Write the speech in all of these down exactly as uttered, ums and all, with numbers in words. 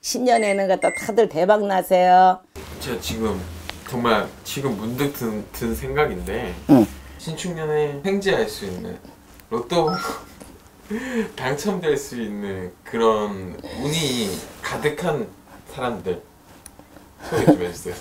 신년에는 갖다 다들 대박 나세요. 제가 지금 정말 지금 문득 든, 든 생각인데 응. 신축년에 횡재할 수 있는 로또 당첨될 수 있는 그런 운이 가득한 사람들 소개 좀 해주세요.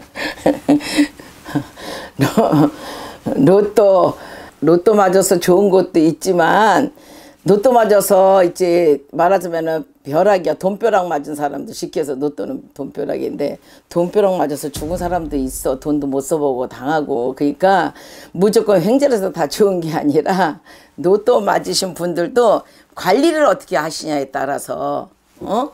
로또 로또 맞아서 좋은 것도 있지만 로또 맞아서 이제 말하자면은 벼락이야. 돈벼락 맞은 사람도 쉽게 해서 로또는 돈벼락인데 돈벼락 맞아서 죽은 사람도 있어. 돈도 못 써보고 당하고. 그러니까 무조건 횡재라서 다 좋은 게 아니라 로또 맞으신 분들도 관리를 어떻게 하시냐에 따라서 어?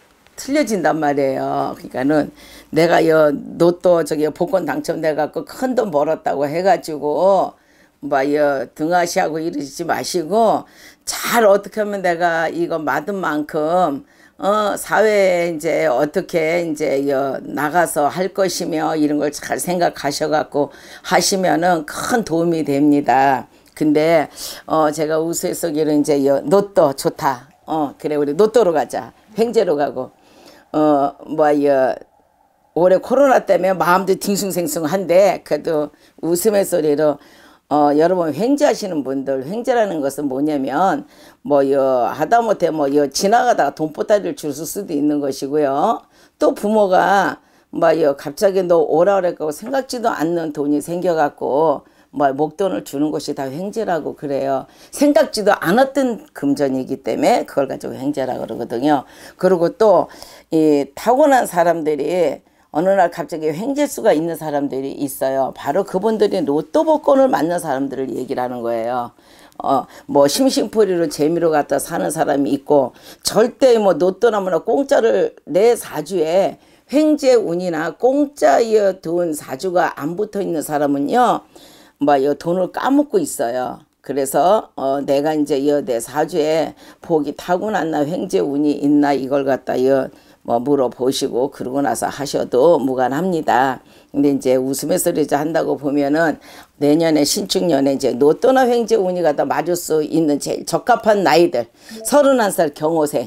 틀려진단 말이에요. 그러니까는 내가 여 로또 저기 복권 당첨돼 갖고 큰 돈 벌었다고 해가지고 뭐여 등하시하고 이러지 마시고 잘 어떻게 하면 내가 이거 받은 만큼 어 사회에 이제 어떻게 이제 여 나가서 할 것이며 이런 걸 잘 생각하셔 갖고 하시면은 큰 도움이 됩니다. 근데 어 제가 우스갯소리로 이제 여 로또 좋다. 어 그래 우리 로또로 가자. 횡재로 가고 어 뭐여 올해 코로나 때문에 마음도 딩숭생숭한데 그래도 웃음의 소리로 어, 여러분 횡재하시는 분들 횡재라는 것은 뭐냐면 뭐여 하다못해 뭐여 지나가다가 돈보따리를 줄 수도 있는 것이고요. 또 부모가 뭐여 갑자기 너 오라 그랬고 생각지도 않는 돈이 생겨갖고 뭐 목돈을 주는 것이 다 횡재라고 그래요. 생각지도 않았던 금전이기 때문에 그걸 가지고 횡재라고 그러거든요. 그리고 또 이 타고난 사람들이 어느 날 갑자기 횡재수가 있는 사람들이 있어요. 바로 그분들이 로또 복권을 맞는 사람들을 얘기를 하는 거예요. 어, 뭐 심심풀이로 재미로 갖다 사는 사람이 있고 절대 뭐 로또나 공짜를 내 사주에 횡재 운이나 공짜의 돈 사주가 안 붙어 있는 사람은요, 뭐 이 돈을 까먹고 있어요. 그래서 어, 내가 이제 이 내 사주에 복이 타고났나 횡재 운이 있나 이걸 갖다 이 뭐 물어보시고 그러고 나서 하셔도 무관합니다. 근데 이제 웃음의 소리 한다고 보면은 내년에 신축년에 이제 로또나 횡재 운이 갖다 맞을 수 있는 제일 적합한 나이들 서른한 살 경호생,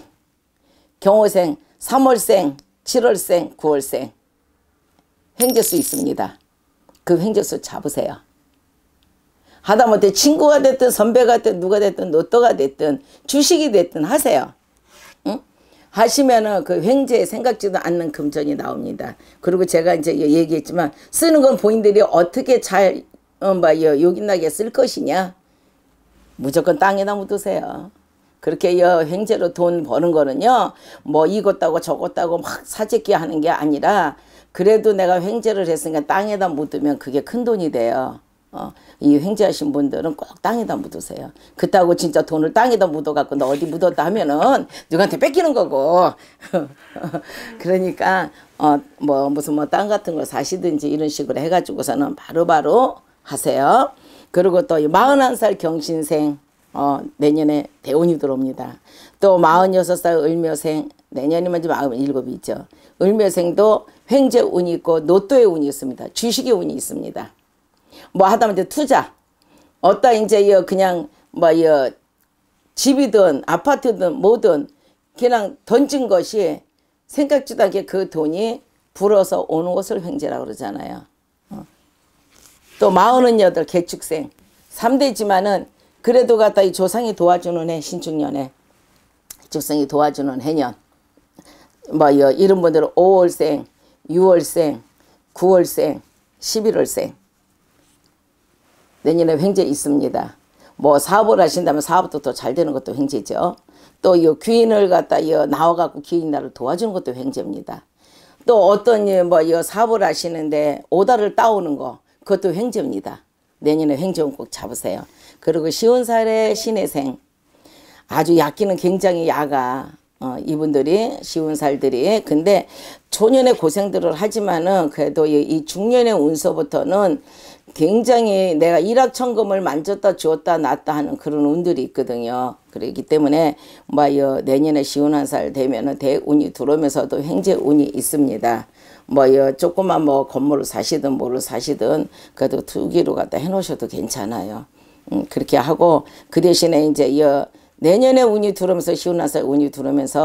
경호생, 삼월생, 칠월생, 구월생 횡재수 있습니다. 그 횡재수 잡으세요. 하다못해 친구가 됐든 선배가 됐든 누가 됐든 로또가 됐든 주식이 됐든 하세요. 하시면은 그 횡재에 생각지도 않는 금전이 나옵니다. 그리고 제가 이제 얘기했지만 쓰는 건 본인들이 어떻게 잘 어, 뭐 요긴하게 쓸 것이냐 무조건 땅에다 묻으세요. 그렇게 여 횡재로 돈 버는 거는요 뭐 이것 따고 저것 따고 막 사재기 하는 게 아니라 그래도 내가 횡재를 했으니까 땅에다 묻으면 그게 큰 돈이 돼요. 어, 이 횡재하신 분들은 꼭 땅에다 묻으세요. 그렇다고 진짜 돈을 땅에다 묻어갖고 너 어디 묻었다 하면은 누구한테 뺏기는 거고. 그러니까 어, 뭐 무슨 뭐 땅 같은 걸 사시든지 이런 식으로 해가지고서는 바로바로 하세요. 그리고 또 마흔한 살 경신생 어, 내년에 대운이 들어옵니다. 또 마흔여섯 살 을묘생 내년이면 이제 마흔일곱이죠. 을묘생도 횡재 운이 있고 로또의 운이 있습니다. 주식의 운이 있습니다. 뭐 하다못해 투자 어따 이제 그냥 뭐 집이든 아파트든 뭐든 그냥 던진 것이 생각지도 않게 그 돈이 불어서 오는 것을 횡재라고 그러잖아요. 어. 또 마흔은 여덟 개축생 삼 대지만은 그래도 갖다 이 조상이 도와주는 해 신축년에 조상이 도와주는 해년 뭐 이런 분들은 오월생, 유월생, 구월생, 십일월생 내년에 횡재 있습니다. 뭐 사업을 하신다면 사업도 더 잘 되는 것도 횡재죠. 또 이 귀인을 갖다 이 나와갖고 귀인 나를 도와주는 것도 횡재입니다. 또 어떤 뭐 사업을 하시는데 오다를 따오는 거 그것도 횡재입니다. 내년에 횡재운 꼭 잡으세요. 그리고 쉬운 살의 신해생 아주 약기는 굉장히 야가 어, 이분들이 쉬운 살들이 근데 초년에 고생들을 하지만은 그래도 이, 이 중년의 운서부터는 굉장히 내가 일확천금을 만졌다 주었다 놨다 하는 그런 운들이 있거든요. 그렇기 때문에 뭐 내년에 쉬운 한 살 되면은 대운이 들어오면서도 횡재 운이 있습니다. 뭐 조그만 뭐 건물을 사시든 뭐를 사시든 그래도 투기로 갖다 해놓으셔도 괜찮아요. 음, 그렇게 하고 그 대신에 이제 이 내년에 운이 들어오면서 쉬운 한 살 운이 들어오면서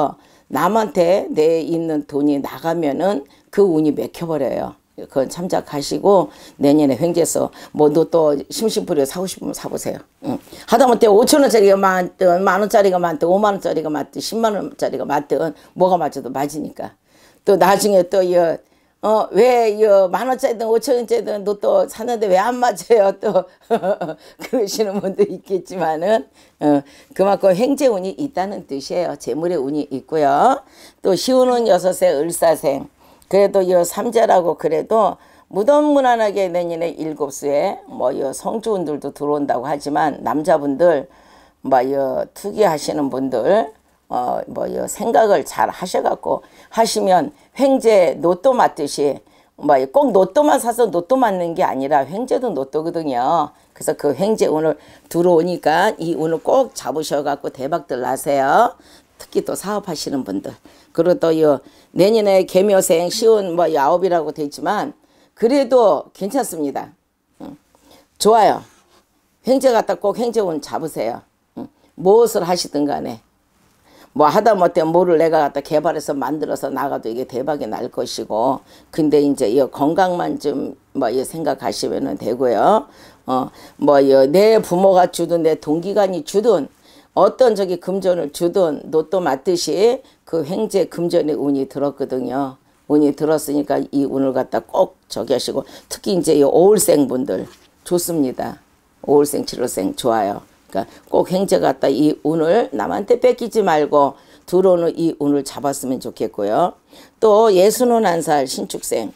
남한테 내 있는 돈이 나가면은 그 운이 맥혀버려요. 그건 참작하시고 내년에 횡재해서 뭐 너 또 심심풀이 사고 싶으면 사보세요. 응. 하다못해 오천 원짜리가 많든 만 원짜리가 많든 오만 원짜리가 많든 십만 원짜리가 많든 뭐가 맞아도 맞으니까. 또 나중에 또 어, 왜, 여, 만 원짜리든 오천 원짜리든 너 또 사는데 왜 안 맞아요? 또, 그러시는 분도 있겠지만은, 어, 그만큼 횡재운이 있다는 뜻이에요. 재물의 운이 있고요. 또, 시운은 여섯에 을사생. 그래도 여 삼재라고 그래도 무던무난하게 내년에 일곱 수에 뭐, 여 성주운들도 들어온다고 하지만, 남자분들, 뭐, 여 투기하시는 분들, 어, 뭐, 생각을 잘 하셔갖고 하시면 횡재 로또 맞듯이 뭐 꼭 로또만 사서 로또 맞는 게 아니라 횡재도 로또거든요. 그래서 그 횡재 운을 들어오니까 이 운을 꼭 잡으셔갖고 대박들 나세요. 특히 또 사업하시는 분들. 그리고 또 요 내년에 개묘생 시운 뭐 아홉이라고 돼 있지만 그래도 괜찮습니다. 응. 좋아요. 횡재 갖다 꼭 횡재 운 잡으세요. 응. 무엇을 하시든 간에. 뭐 하다못해 뭐를 내가 갖다 개발해서 만들어서 나가도 이게 대박이 날 것이고 근데 이제 이 건강만 좀 뭐 생각하시면 되고요. 어 뭐 내 부모가 주든 내 동기간이 주든 어떤 저기 금전을 주든 로또 맞듯이 그 횡재 금전의 운이 들었거든요. 운이 들었으니까 이 운을 갖다 꼭 저기 하시고 특히 이제 이 오월생 분들 좋습니다. 오월생 칠월생 좋아요. 그러니까 꼭 횡재 갖다 이 운을 남한테 뺏기지 말고 들어오는 이 운을 잡았으면 좋겠고요. 또 예순은 한 살 신축생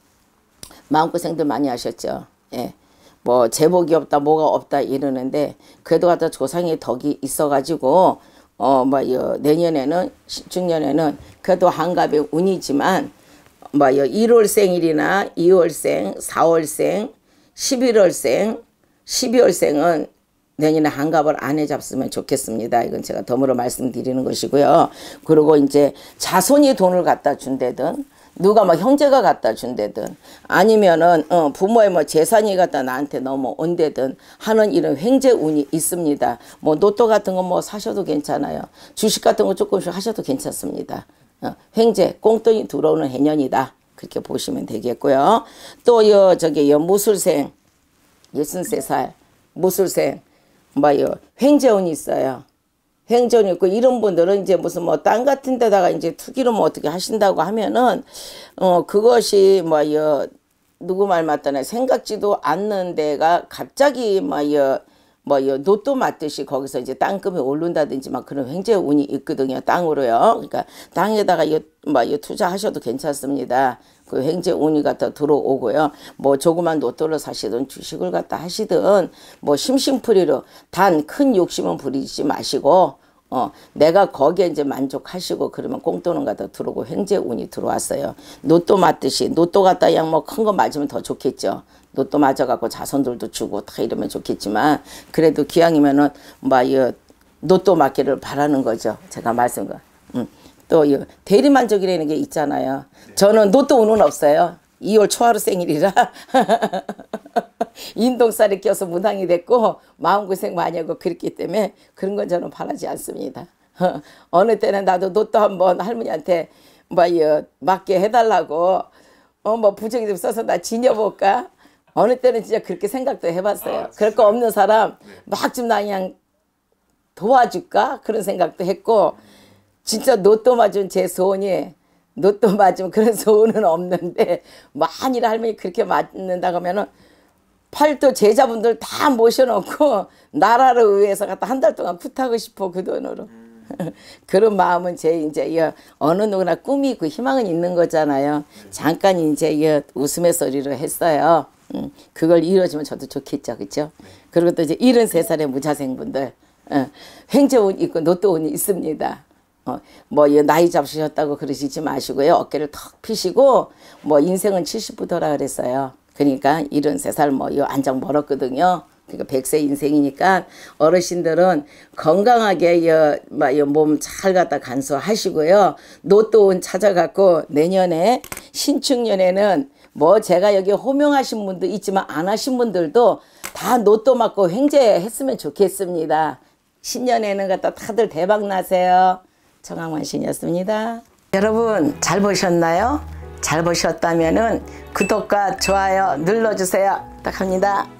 마음고생들 많이 하셨죠. 예. 뭐 제복이 없다 뭐가 없다 이러는데 그래도 갖다 조상의 덕이 있어가지고 어 뭐 내년에는 신축년에는 그래도 한갑의 운이지만 뭐 일월생일이나 이월생, 사월생, 십일월생, 십이월생은 내년에 한갑을 안 해잡으면 좋겠습니다. 이건 제가 덤으로 말씀드리는 것이고요. 그리고 이제 자손이 돈을 갖다 준다든 누가 막 형제가 갖다 준다든 아니면은 어, 부모의 뭐 재산이 갖다 나한테 넘어온다든 하는 이런 횡재 운이 있습니다. 뭐 로또 같은 거 뭐 사셔도 괜찮아요. 주식 같은 거 조금씩 하셔도 괜찮습니다. 어, 횡재 꽁돈이 들어오는 해년이다. 그렇게 보시면 되겠고요. 또 요 저기 요 무술생 예순세 살 무술생 뭐요 횡재운이 있어요. 횡재운이 있고 이런 분들은 이제 무슨 뭐 땅 같은 데다가 이제 투기로 뭐 어떻게 하신다고 하면은 어 그것이 뭐요 누구 말 맞다네 생각지도 않는 데가 갑자기 뭐요 뭐요 로또 맞듯이 거기서 이제 땅금이 오른다든지 막 그런 횡재운이 있거든요. 땅으로요. 그러니까 땅에다가 이 뭐 투자하셔도 괜찮습니다. 그 횡재 운이 갖다 들어오고요. 뭐 조그만 로또를 사시든 주식을 갖다 하시든 뭐 심심풀이로 단 큰 욕심은 부리지 마시고 어 내가 거기에 이제 만족하시고 그러면 꽁돈은 갖다 들어오고 횡재 운이 들어왔어요. 로또 맞듯이 로또 갖다 그냥 뭐 큰 거 맞으면 더 좋겠죠. 로또 맞아갖고 자손들도 주고 다 이러면 좋겠지만 그래도 기왕이면은 뭐 이 로또 맞기를 바라는 거죠. 제가 말씀 거. 음. 또 대리만족이라는 게 있잖아요. 저는 로또 운은 없어요. 이월 초하루 생일이라 인동살이 껴서 무당이 됐고 마음고생 많이 하고 그랬기 때문에 그런 건 저는 바라지 않습니다. 어느 때는 나도 로또 한번 할머니한테 뭐 맞게 해달라고 어 뭐 부적이 좀 써서 나 지녀볼까? 어느 때는 진짜 그렇게 생각도 해봤어요. 아, 그럴 거 없는 사람 막 좀 나 그냥 도와줄까? 그런 생각도 했고 진짜 로또 맞은 제 소원이 로또 맞으면 그런 소원은 없는데 만일 할머니 그렇게 맞는다고 하면은 팔도 제자분들 다 모셔놓고 나라를 위해서 갖다 한 달 동안 굿하고 싶어 그 돈으로. 그런 마음은 제 이제 어느 누구나 꿈이 있고 희망은 있는 거잖아요. 잠깐 이제 웃음의 소리로 했어요. 음, 그걸 이루어지면 저도 좋겠죠, 그렇죠? 그리고 또 이제 일흔세 살의 무자생분들 어, 횡재운 있고 로또운이 있습니다. 어, 뭐 나이 잡수셨다고 그러시지 마시고요. 어깨를 턱 피시고 뭐 인생은 칠십부터라 그랬어요. 그러니까 일흔세 살 뭐 안장 멀었거든요. 그러니까 백세 인생이니까 어르신들은 건강하게 몸 잘 갖다 간수하시고요. 로또운 찾아갖고 내년에 신축년에는 뭐 제가 여기 호명하신 분도 있지만 안 하신 분들도 다 로또 맞고 횡재했으면 좋겠습니다. 신년에는 갖다 다들 대박 나세요. 청학만신이었습니다. 여러분 잘 보셨나요? 잘 보셨다면은 구독과 좋아요 눌러주세요. 부탁합니다.